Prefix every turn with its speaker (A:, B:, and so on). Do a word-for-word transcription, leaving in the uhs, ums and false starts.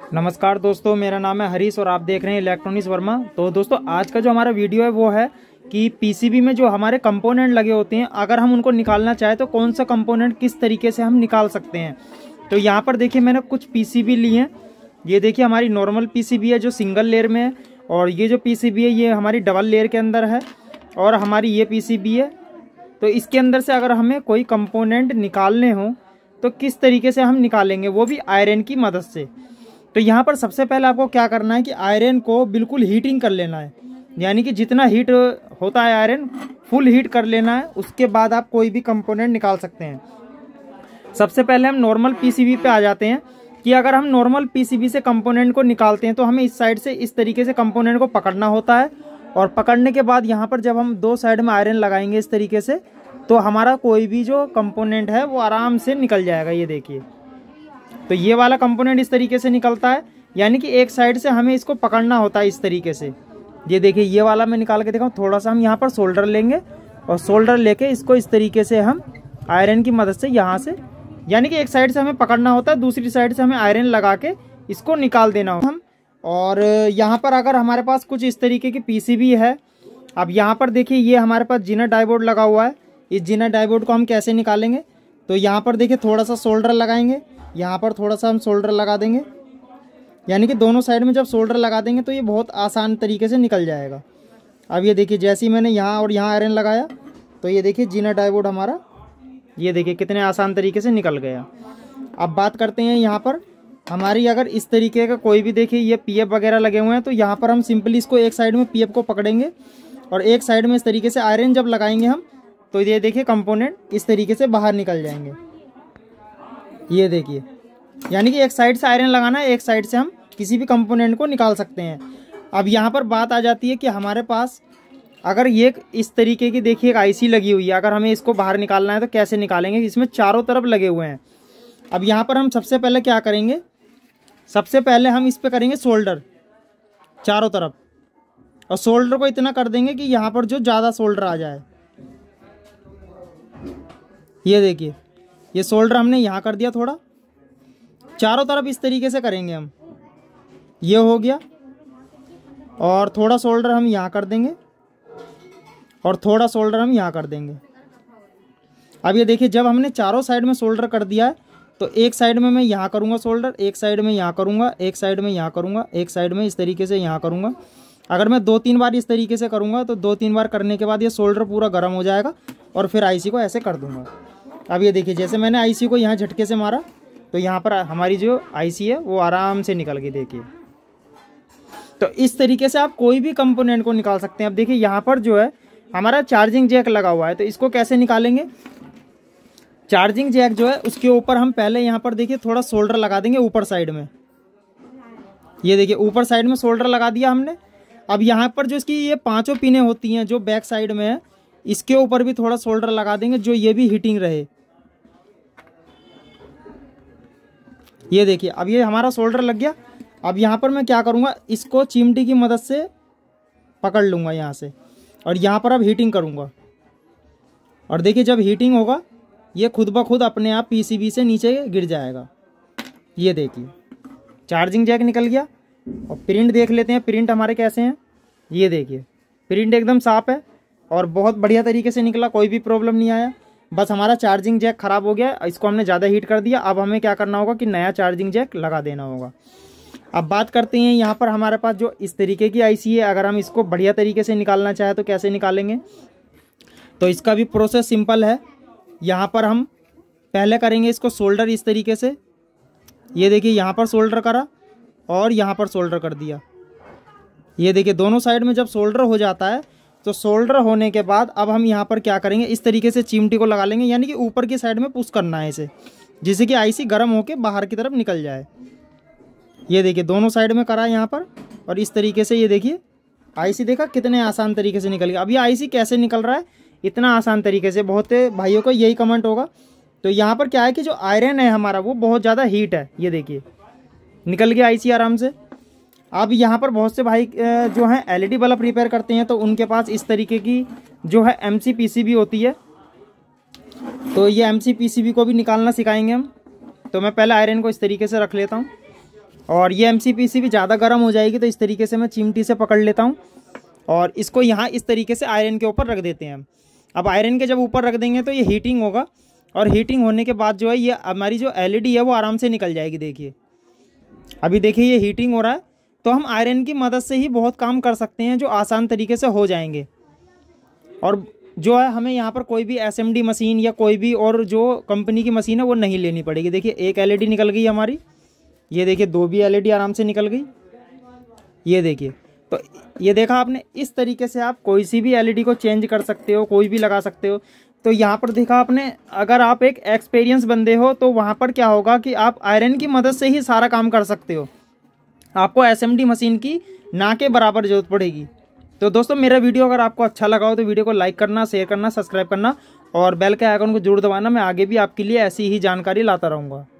A: नमस्कार दोस्तों, मेरा नाम है हरीश और आप देख रहे हैं इलेक्ट्रॉनिक्स वर्मा। तो दोस्तों, आज का जो हमारा वीडियो है वो है कि पीसीबी में जो हमारे कंपोनेंट लगे होते हैं, अगर हम उनको निकालना चाहें तो कौन सा कंपोनेंट किस तरीके से हम निकाल सकते हैं। तो यहाँ पर देखिए, मैंने कुछ पीसीबी लिए हैं। ये देखिए, हमारी नॉर्मल पीसीबी है जो सिंगल लेयर में है, और ये जो पीसीबी है ये हमारी डबल लेयर के अंदर है, और हमारी ये पीसीबी है। तो इसके अंदर से अगर हमें कोई कंपोनेंट निकालने हो तो किस तरीके से हम निकालेंगे, वो भी आयरन की मदद से। तो यहाँ पर सबसे पहले आपको क्या करना है कि आयरन को बिल्कुल हीटिंग कर लेना है, यानी कि जितना हीट होता है आयरन फुल हीट कर लेना है। उसके बाद आप कोई भी कंपोनेंट निकाल सकते हैं। सबसे पहले हम नॉर्मल पीसीबी पे आ जाते हैं कि अगर हम नॉर्मल पीसीबी से कंपोनेंट को निकालते हैं तो हमें इस साइड से इस तरीके से कंपोनेंट को पकड़ना होता है, और पकड़ने के बाद यहाँ पर जब हम दो साइड में आयरन लगाएंगे इस तरीके से, तो हमारा कोई भी जो कंपोनेंट है वो आराम से निकल जाएगा। ये देखिए, तो ये वाला कंपोनेंट इस तरीके से निकलता है, यानी कि एक साइड से हमें इसको पकड़ना होता है इस तरीके से। ये देखिए, ये वाला मैं निकाल के दिखाऊं। थोड़ा सा हम यहाँ पर सोल्डर लेंगे, और सोल्डर लेके इसको इस तरीके से हम आयरन की मदद से यहाँ से, यानी कि एक साइड से हमें पकड़ना होता है, दूसरी साइड से हमें आयरन लगा के इसको निकाल देना होता है हम। और यहाँ पर अगर हमारे पास कुछ इस तरीके की पीसीबी है, अब यहाँ पर देखिए ये हमारे पास जीना डाइबोर्ड लगा हुआ है। इस जीना डाइबोर्ड को हम कैसे निकालेंगे, तो यहाँ पर देखिए थोड़ा सा सोल्डर लगाएंगे, यहाँ पर थोड़ा सा हम सोल्डर लगा देंगे, यानी कि दोनों साइड में जब सोल्डर लगा देंगे तो ये बहुत आसान तरीके से निकल जाएगा। अब ये देखिए, जैसे ही मैंने यहाँ और यहाँ आयरन लगाया तो ये देखिए जीना डाइबोर्ड हमारा, ये देखिए कितने आसान तरीके से निकल गया। अब बात करते हैं यहाँ पर हमारी, अगर इस तरीके का कोई भी देखिए ये पीएफ वगैरह लगे हुए हैं, तो यहाँ पर हम सिंपली इसको एक साइड में पीएफ को पकड़ेंगे और एक साइड में इस तरीके से आयरन जब लगाएंगे हम, तो ये देखिए कंपोनेंट इस तरीके से बाहर निकल जाएंगे। ये देखिए, यानी कि एक साइड से आयरन लगाना है, एक साइड से हम किसी भी कंपोनेंट को निकाल सकते हैं। अब यहाँ पर बात आ जाती है कि हमारे पास अगर ये इस तरीके की देखिए एक आईसी लगी हुई है, अगर हमें इसको बाहर निकालना है तो कैसे निकालेंगे। इसमें चारों तरफ लगे हुए हैं। अब यहाँ पर हम सबसे पहले क्या करेंगे, सबसे पहले हम इस पर करेंगे सोल्डर चारों तरफ, और सोल्डर को इतना कर देंगे कि यहाँ पर जो ज़्यादा सोल्डर आ जाए। ये देखिए, ये सोल्डर हमने यहाँ कर दिया थोड़ा, चारों तरफ इस तरीके से करेंगे हम। ये हो गया, और थोड़ा सोल्डर हम यहाँ कर देंगे, और थोड़ा सोल्डर हम यहाँ कर देंगे। अब ये देखिए, जब हमने चारों साइड में सोल्डर कर दिया है तो एक साइड में मैं यहाँ करूँगा सोल्डर, एक साइड में यहाँ करूँगा, एक साइड में यहाँ करूँगा, एक साइड में इस तरीके से यहाँ करूँगा। अगर मैं दो तीन बार इस तरीके से करूँगा तो दो तीन बार करने के बाद ये सोल्डर पूरा गर्म हो जाएगा, और फिर आईसी को ऐसे कर दूँगा। अब ये देखिए, जैसे मैंने आईसी को यहाँ झटके से मारा तो यहाँ पर हमारी जो आईसी है वो आराम से निकल गई। देखिए, तो इस तरीके से आप कोई भी कंपोनेंट को निकाल सकते हैं। अब देखिए, यहाँ पर जो है हमारा चार्जिंग जैक लगा हुआ है, तो इसको कैसे निकालेंगे। चार्जिंग जैक जो है उसके ऊपर हम पहले यहाँ पर देखिए थोड़ा सोल्डर लगा देंगे ऊपर साइड में। ये देखिए, ऊपर साइड में सोल्डर लगा दिया हमने। अब यहाँ पर जो इसकी ये पांचों पिनें होती हैं जो बैक साइड में है, इसके ऊपर भी थोड़ा सोल्डर लगा देंगे, जो ये भी हीटिंग रहे। ये देखिए, अब ये हमारा सोल्डर लग गया। अब यहाँ पर मैं क्या करूँगा, इसको चिमटी की मदद से पकड़ लूँगा यहाँ से, और यहाँ पर अब हीटिंग करूँगा। और देखिए, जब हीटिंग होगा ये खुद ब खुद अपने आप पीसीबी से नीचे गिर जाएगा। ये देखिए, चार्जिंग जैक निकल गया। और प्रिंट देख लेते हैं, प्रिंट हमारे कैसे हैं। ये देखिए, प्रिंट एकदम साफ है और बहुत बढ़िया तरीके से निकला, कोई भी प्रॉब्लम नहीं आया। बस हमारा चार्जिंग जैक ख़राब हो गया, इसको हमने ज़्यादा हीट कर दिया। अब हमें क्या करना होगा कि नया चार्जिंग जैक लगा देना होगा। अब बात करते हैं यहाँ पर हमारे पास जो इस तरीके की आईसी है, अगर हम इसको बढ़िया तरीके से निकालना चाहें तो कैसे निकालेंगे। तो इसका भी प्रोसेस सिंपल है। यहाँ पर हम पहले करेंगे इसको सोल्डर इस तरीके से। ये देखिए, यहाँ पर सोल्डर करा और यहाँ पर सोल्डर कर दिया। ये देखिए, दोनों साइड में जब सोल्डर हो जाता है तो सोल्डर होने के बाद अब हम यहाँ पर क्या करेंगे, इस तरीके से चिमटी को लगा लेंगे, यानी कि ऊपर की साइड में पुश करना है इसे, जिससे कि आईसी गर्म होकर बाहर की तरफ निकल जाए। ये देखिए, दोनों साइड में करा यहाँ पर, और इस तरीके से ये देखिए आईसी देखा कितने आसान तरीके से निकल गया। अब ये आईसी कैसे निकल रहा है इतना आसान तरीके से, बहुत भाइयों को यही कमेंट होगा। तो यहाँ पर क्या है कि जो आयरन है हमारा वो बहुत ज़्यादा हीट है। ये देखिए, निकल गया आईसी आराम से। अब यहाँ पर बहुत से भाई जो हैं एलईडी बल्ब रिपेयर करते हैं, तो उनके पास इस तरीके की जो है एमसी पीसीबी होती है। तो ये एमसी पीसीबी को भी निकालना सिखाएंगे हम। तो मैं पहले आयरन को इस तरीके से रख लेता हूँ। और ये एम सी पी सी भी ज़्यादा गर्म हो जाएगी, तो इस तरीके से मैं चिमटी से पकड़ लेता हूँ और इसको यहाँ इस तरीके से आयरन के ऊपर रख देते हैं हम। अब आयरन के जब ऊपर रख देंगे तो ये हीटिंग होगा, और हीटिंग होने के बाद जो है ये हमारी जो एल ई डी है वो आराम से निकल जाएगी। देखिए अभी देखिए ये हीटिंग हो रहा है, तो हम आयरन की मदद से ही बहुत काम कर सकते हैं जो आसान तरीके से हो जाएंगे। और जो है हमें यहाँ पर कोई भी एस एम डी मशीन या कोई भी और जो कंपनी की मशीन है वो नहीं लेनी पड़ेगी। देखिए एक एल ई डी निकल गई हमारी, ये देखिए दो भी एल ई डी आराम से निकल गई, ये देखिए। तो ये देखा आपने, इस तरीके से आप कोई सी भी एल ई डी को चेंज कर सकते हो, कोई भी लगा सकते हो। तो यहाँ पर देखा आपने, अगर आप एक एक्सपीरियंस बंदे हो तो वहाँ पर क्या होगा कि आप आयरन की मदद से ही सारा काम कर सकते हो, आपको एस एम डी मशीन की ना के बराबर जरूरत पड़ेगी। तो दोस्तों मेरा वीडियो अगर आपको अच्छा लगा हो तो वीडियो को लाइक करना, शेयर करना, सब्सक्राइब करना और बेल के आइकन को जरूर दबाना। मैं आगे भी आपके लिए ऐसी ही जानकारी लाता रहूँगा।